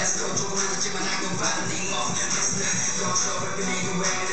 Let's go 조금 늦었지만 알고 봤니 뭐 Let's not go trouble 그리고 왜